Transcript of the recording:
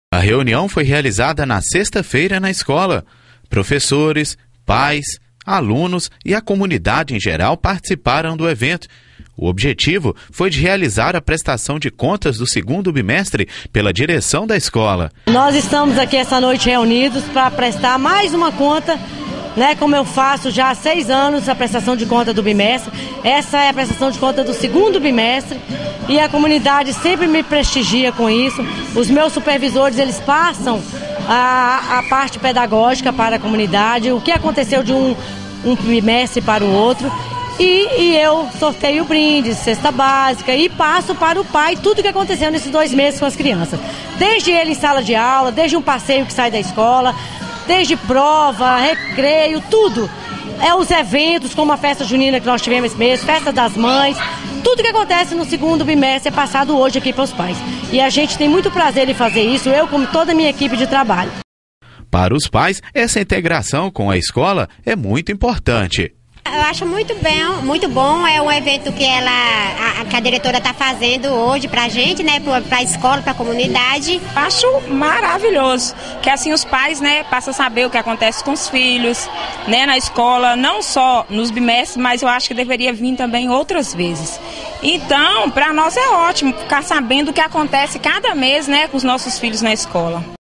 A reunião foi realizada na sexta-feira na escola. Professores, pais, alunos e a comunidade em geral participaram do evento. O objetivo foi de realizar a prestação de contas do segundo bimestre pela direção da escola. Nós estamos aqui essa noite reunidos para prestar mais uma conta, como eu faço já há 6 anos a prestação de conta do bimestre. Essa é a prestação de conta do segundo bimestre e a comunidade sempre me prestigia com isso. Os meus supervisores, eles passam a parte pedagógica para a comunidade, o que aconteceu de um bimestre para o outro. E eu sorteio brindes, cesta básica e passo para o pai tudo o que aconteceu nesses 2 meses com as crianças. Desde ele em sala de aula, desde um passeio que sai da escola, desde prova, recreio, tudo. Os eventos, como a festa junina que nós tivemos esse mês, festa das mães, tudo que acontece no segundo bimestre é passado hoje aqui para os pais. E a gente tem muito prazer em fazer isso, eu como toda a minha equipe de trabalho. Para os pais, essa integração com a escola é muito importante. Eu acho muito bom, é um evento que a diretora está fazendo hoje pra gente, para a escola, para a comunidade. Acho maravilhoso, que assim os pais, passam a saber o que acontece com os filhos, na escola, não só nos bimestres, mas eu acho que deveria vir também outras vezes. Então, para nós é ótimo ficar sabendo o que acontece cada mês, com os nossos filhos na escola.